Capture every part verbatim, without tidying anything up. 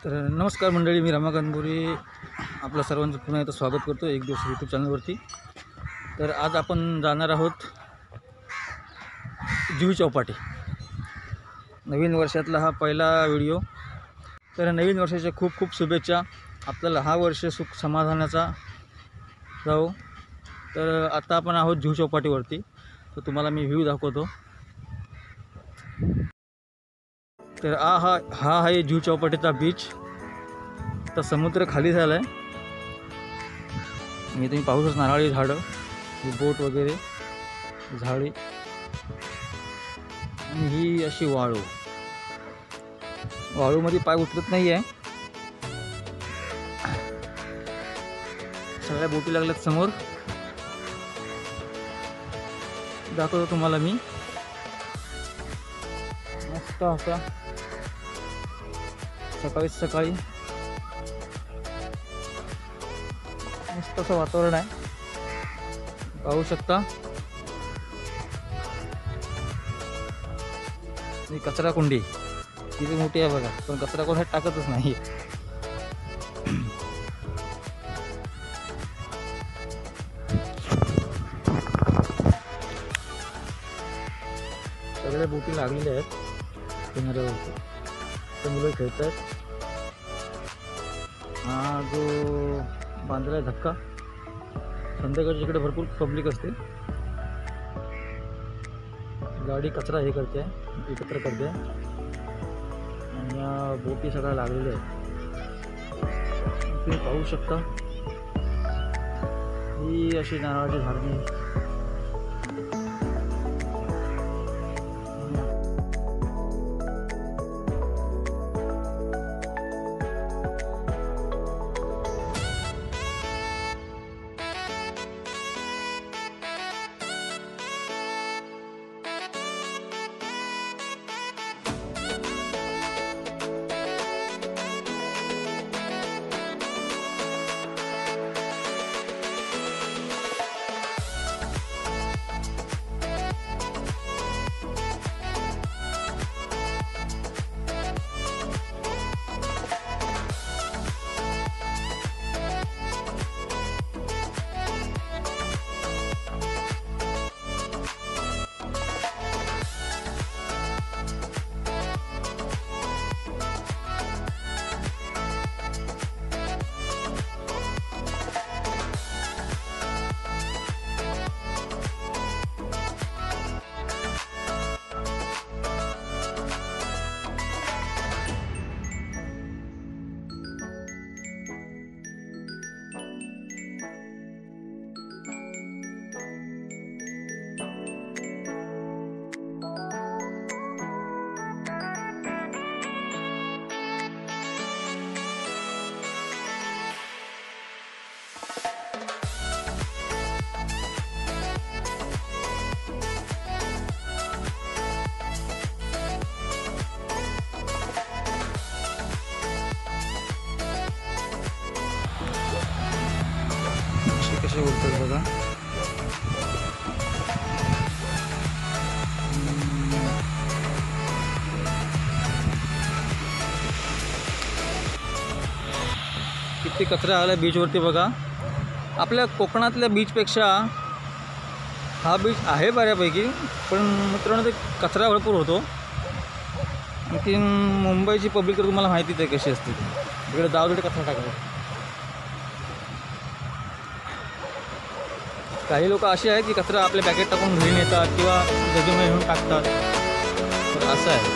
तर नमस्कार मंडळी, मी रमाकांत गोरे आपलं सर्वांचं पुन्हा एकदा स्वागत करतो एक दिवस यूट्यूब चॅनलवरती। तर आज आपण जाणार आहोत जुहू चौपाटी। नवीन वर्षातला हा पहिला व्हिडिओ। तर नवीन वर्षाच्या खूप खूप शुभेच्छा। आपल्याला हा वर्ष सुख समाधानाचा जाओ। तर आता आपण आहोत जुहू चौपाटीवरती, तर तुम्हाला मी व्ह्यू दाखवतो। तर आ हा हा आहे जुहू चौपाटीचा बीच। तर समुद्र खाली झाला आहे। मी तुम्ही पाहू शकता नारळी झाडं, बोट वगैरे, झाडी आणि ही अशी वाळू। वाळूमध्ये पाय उतरत नाही आहे। सगळ्या बोटी लागल्यात समोर, दाखवतो तुम्हाला मी। मस्त असा सकाळी सकाळी मस्त असं वातावरण आहे, पाहू शकता। ही कचरा कुंडी किती मोठी आहे बघा, पण कचरा कोणी टाकतच नाही। सगळ्या बोटी लागलेल्या आहेत किनाऱ्यावरती, तर मुलं खेळत आहेत। हा जो बांधला आहे धक्का, संध्याकाळच्या इकडे भरपूर पब्लिक असते। गाडी कचरा हे करते, एकत्र करते आणि या बोटी सगळ्या लागलेल्या आहेत, तुम्ही पाहू शकता। ही अशी नारळाची झाडे, कसे बोलतात बघा। किती कचरा आला बीचवरती बघा। आपल्या कोकणातल्या बीचपेक्षा हा बीच आहे बऱ्यापैकी, पण मित्रांनो ते कचरा भरपूर होतो। की मुंबईची पब्लिक तर तुम्हाला माहितीच आहे कशी असते, इकडे जाऊ तिकडे कचरा टाकतात। काही लोक असे आहेत की कचरा आपल्या पॅकेट टाकून घेऊन येतात किंवा डबीमध्ये घेऊन टाकतात, तर असं आहे।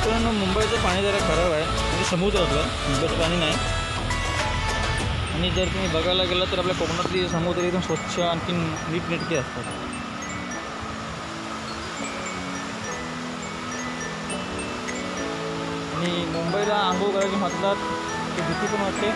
मित्रांनो मुंबईचं पाणी जरा खराब आहे, म्हणजे समुद्रातलं, मुंबईचं पाणी नाही. आणि जर तुम्ही बघायला गेलं तर आपल्या कोकणातली समुद्र एकदम स्वच्छ आणखीन नीटनेटके असतात. आणि मुंबईला आंघोळ करायची म्हटलं की भीती पण वाटते.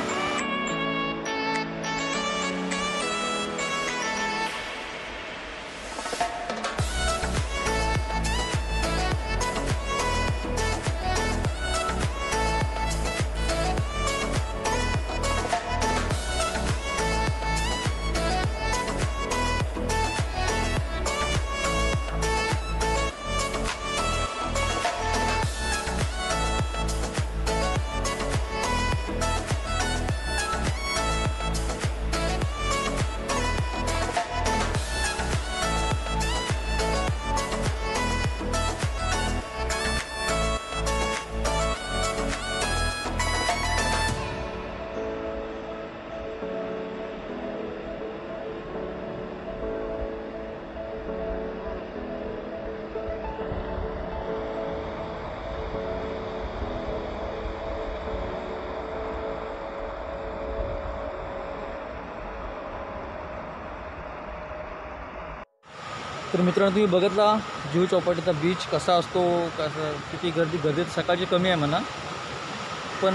तर मित्रांनो तुम्ही बघितला जुहू चौपाटीचा बीच कसा असतो, कसं किती गर्दी गर्दी सकाळची कमी आहे म्हणा, पण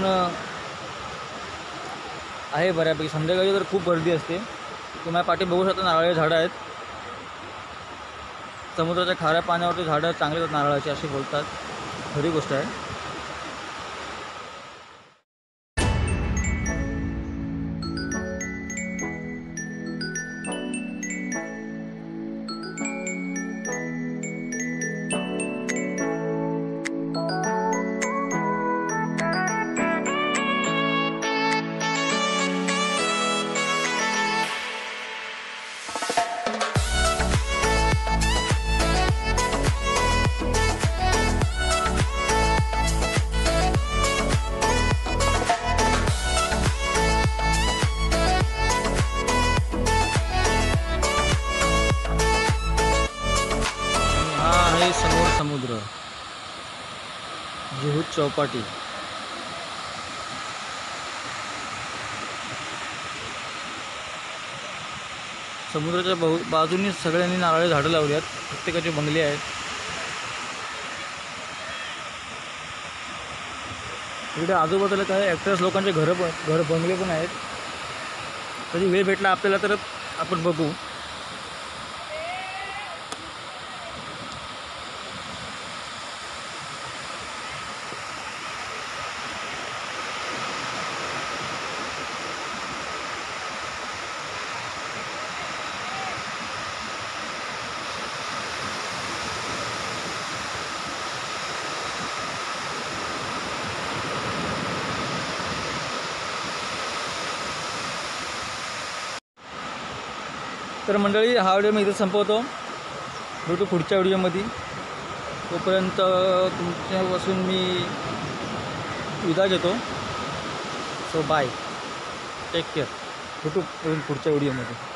आहे बऱ्यापैकी. संध्याकाळी तर खूप गर्दी असते. तुम्ही पाठी बघू शकता नारळी झाडं आहेत. समुद्राच्या खाऱ्या पाण्यावरती झाडं चांगली आहेत नारळाची अशी बोलतात, खरी गोष्ट आहे. हे समोर समुद्र, जुहू चौपाटी. समुद्राच्या बहु बाजूनी सगळ्यांनी नारळी झाडं लावली आहेत. प्रत्येकाचे बंगले आहेत. इकडे आजूबाजूला काय ॲक्टर्स लोकांचे घरं पण घर बंगले पण आहेत. कधी वेळ भेटला आपल्याला तर आपण बघू. तर मंडळी हा व्हिडिओ मी इथं संपवतो. भेटू पुढच्या व्हिडिओमध्ये. तोपर्यंत तुमच्यापासून मी विदा घेतो. So bye, take care. भेटू पुढच्या व्हिडिओमध्ये.